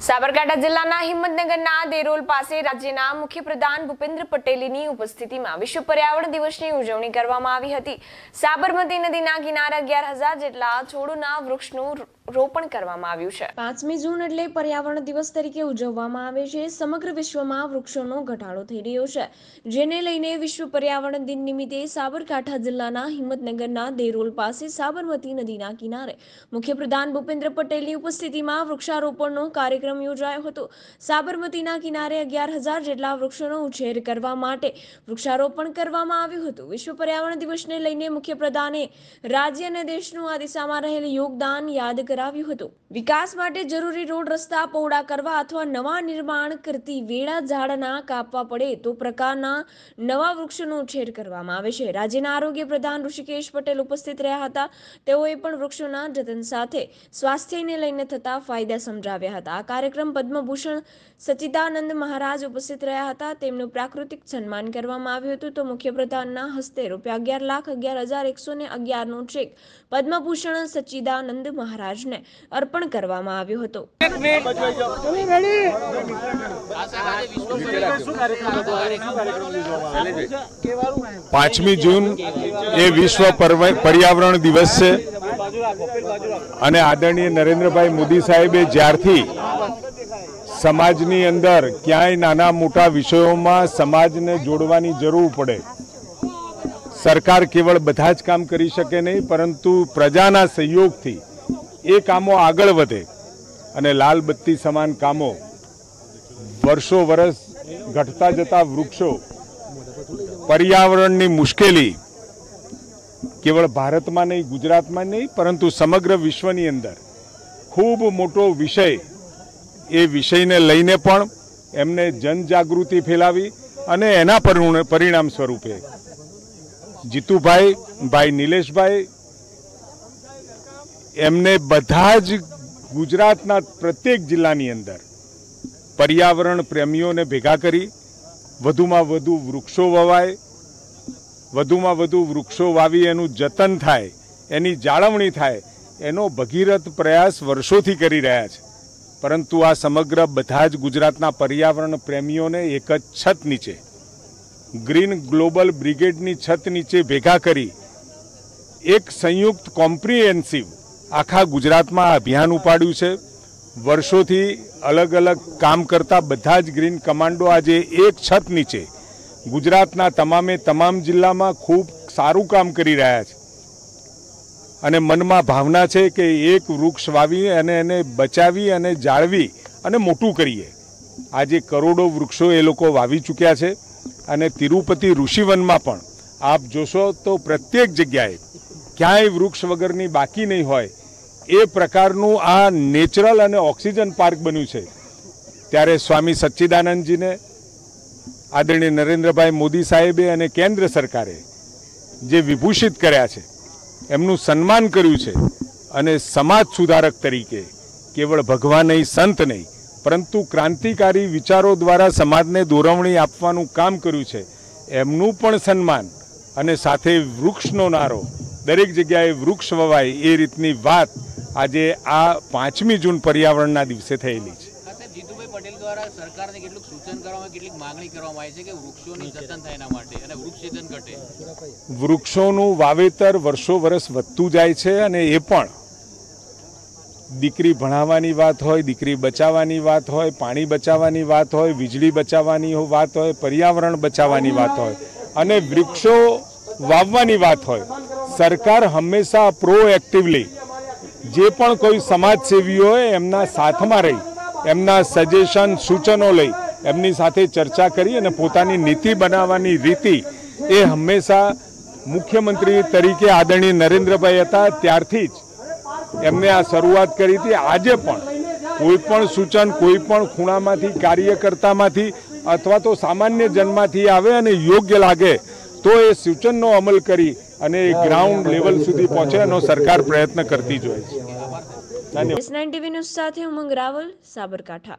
સાબરકાંઠા જિલ્લાના હિંમતનગરના દેરોલ પાસે રાજ્યના મુખ્યપ્રધાન ભૂપેન્દ્ર પટેલની ઉપસ્થિતિમાં વિશ્વ પર્યાવરણ દિવસની ઉજવણી કરવામાં આવી હતી। સાબરમતી નદીના કિનારે 11,000 જેટલા છોડના વૃક્ષનું રોપણ કરવામાં આવ્યું છે। 5મી જૂન એટલે પર્યાવરણ દિવસ તરીકે ઉજવવામાં આવે છે। સમગ્ર વિશ્વમાં વૃક્ષોનો ઘટાડો થઈ રહ્યો છે, જેને લઈને વિશ્વ પર્યાવરણ દિન નિમિત્તે સાબરકાંઠા જિલ્લાના હિંમતનગરના દેરોલ પાસે સાબરમતી નદીના કિનારે મુખ્યપ્રધાન ભૂપેન્દ્ર પટેલની ઉપસ્થિતિમાં વૃક્ષારોપણનો કાર્યક્રમ યોજાયો હતો। સાબરમતીના કિનારે 11,000 જેટલા વૃક્ષોનો ઉછેર કરવા માટે વૃક્ષારોપણ કરવામાં આવ્યું હતું। વિશ્વ પર્યાવરણ દિવસને લઈને મુખ્યપ્રધાને રાજ્ય અને દેશનું આ દિશામાં રહેલ યોગદાન યાદ કરાવ્યું હતું। વિકાસ માટે જરૂરી રોડ રસ્તા પહોળા કરવા અથવા નવા નિર્માણ કરતી વેળા ઝાડના કાપવા પડે તો પ્રકારના નવા વૃક્ષોનો ઉછેર કરવામાં આવે છે। રાજ્યના આરોગ્ય પ્રધાન ઋષિકેશ પટેલ ઉપસ્થિત રહ્યા હતા। તેઓએ પણ વૃક્ષોના જતન સાથે સ્વાસ્થ્યને લઈને થતા ફાયદા સમજાવ્યા હતા। આ કાર્યક્રમ પદ્મભૂષણ સચ્ચિદાનંદ મહારાજ ઉપસ્થિત રહ્યા હતા। તેમનું પ્રાકૃતિક સન્માન કરવામાં આવ્યું હતું। તો મુખ્યપ્રધાનના હસ્તે ₹11,11,111 નો ચેક પદ્મભૂષણ સચ્ચિદાનંદ મહારાજને અર્પણ કરવામાં આવ્યો હતો। 5મી જૂન એ વિશ્વ પર્યાવરણ દિવસ છે અને આદરણીય નરેન્દ્રભાઈ મોદી સાહેબે જ્યારથી સમાજની અંદર ક્યાંય નાના મોટા વિષયોમાં સમાજને જોડવાની જરૂર પડે, સરકાર કેવળ બધા જ કામ કરી શકે નહીં, પરંતુ પ્રજાના સહયોગથી એ કામો આગળ વધે અને લાલ બત્તી સમાન કામો વર્ષો વર્ષ ઘટતા જતા વૃક્ષો પર્યાવરણની મુશ્કેલી કેવળ ભારતમાં નહીં, ગુજરાતમાં નહીં, પરંતુ સમગ્ર વિશ્વની અંદર ખૂબ મોટો વિષય, એ વિષયને લઈને પણ એમને જનજાગૃતિ ફેલાવી અને એના પરિણામ સ્વરૂપે જીતુભાઈ, ભાઈ નિલેશભાઈ, એમને બધા જ ગુજરાતના પ્રત્યેક જિલ્લાની અંદર પર્યાવરણ પ્રેમીઓને ભેગા કરી વધુમાં વધુ વૃક્ષો વવાય, વધુમાં વધુ વૃક્ષો વાવી એનું જતન થાય, એની જાળવણી થાય, એનો ભગીરથ પ્રયાસ વર્ષોથી કરી રહ્યા છે। પરંતુ આ સમગ્ર બધા જ ગુજરાતના પર્યાવરણ પ્રેમીઓને એક જ છત નીચે, ગ્રીન ગ્લોબલ બ્રિગેડની છત નીચે ભેગા કરી એક સંયુક્ત કોમ્પ્રિહેન્સિવ આખા ગુજરાતમાં અભિયાન ઉપાડ્યું છે। વર્ષોથી અલગ અલગ કામ કરતા બધા જ ગ્રીન કમાન્ડો આજે એક છત નીચે ગુજરાતના તમામ જિલ્લામાં ખૂબ સારું કામ કરી રહ્યા છે અને મનમાં ભાવના છે કે એક વૃક્ષ વાવી અને એને બચાવી અને જાળવી અને મોટું કરીએ। આજે કરોડો વૃક્ષો એ લોકો વાવી ચૂક્યા છે અને તિરુપતિ ઋષિવનમાં પણ આપ જોશો તો પ્રત્યેક જગ્યાએ ક્યાંય વૃક્ષ વગરની બાકી નહીં હોય એ પ્રકારનું આ નેચરલ અને ઓક્સિજન પાર્ક બન્યું છે। ત્યારે સ્વામી સચ્ચિદાનંદજીને આદરણીય નરેન્દ્રભાઈ મોદી સાહેબે અને કેન્દ્ર સરકારે જે વિભૂષિત કર્યા છે, એમનું સન્માન કર્યું છે અને સમાજ સુધારક તરીકે કેવળ ભગવાન નહીં, સંત નહીં, પરંતુ ક્રાંતિકારી વિચારો દ્વારા સમાજને દોરવણી આપવાનું કામ કર્યું છે, એમનું પણ સન્માન અને સાથે વૃક્ષનો નારો, દરેક જગ્યાએ વૃક્ષ વવાય એ રીતની વાત આજે આ 5મી જૂન પર્યાવરણના દિવસે થયેલી છે। જીતુભાઈ પટેલ દ્વારા સરકારને કેટલું સૂચન કરવામાં, કેટલીક માંગણી કરવામાં આવી છે કે વૃક્ષોની જતન થાય એના માટે અને વૃક્ષ ઘટે। વૃક્ષોનું વાવેતર વર્ષો વર્ષ વધતું જાય છે અને એ પણ દીકરી ભણાવવાની વાત હોય, દીકરી બચાવવાની વાત હોય, પાણી બચાવવાની વાત હોય, વીજળી બચાવવાની વાત હોય, પર્યાવરણ બચાવવાની વાત હોય અને વૃક્ષો વાવવાની વાત હોય, સરકાર હંમેશા પ્રોએક્ટિવલી જે પણ કોઈ સમાજસેવી હોય એમના સાથમાં રહી, એમના સજેશન, સૂચનો લઈ એમની સાથે ચર્ચા કરી અને પોતાની નીતિ બનાવવાની રીતિ એ હંમેશા મુખ્યમંત્રી તરીકે આદરણીય નરેન્દ્રભાઈ હતા ત્યારથી જ એમને આ શરૂઆત કરી હતી। આજે પણ કોઈ પણ સૂચન કોઈ પણ ખૂણામાંથી, કાર્યકર્તામાંથી અથવા તો સામાન્ય જનમાંથી આવે અને યોગ્ય લાગે તો એ સૂચનનો અમલ કરી અને ગ્રાઉન્ડ લેવલ સુધી પહોંચે એનો સરકાર પ્રયત્ન કરતી જ હોય છે। S9 TV ન્યૂઝ સાથે ઉમંગ રાવલ, સાબરકાંઠા।